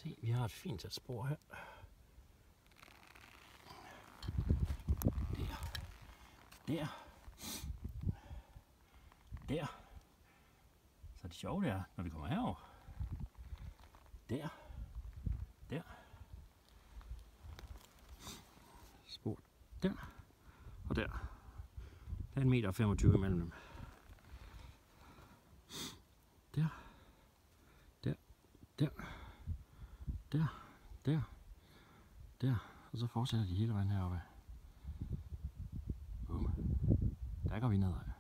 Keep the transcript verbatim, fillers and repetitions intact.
se, vi har et fint sæt spor her. Der. Der. Der. Så det sjove er, når vi kommer herover. Der. Der. Spor der. Og der. Der er en meter og femogtyve imellem dem. Der. Der. Der. Der. Der. Der. Og så fortsætter de hele vejen heroppe. Boom. Der går vi nedad.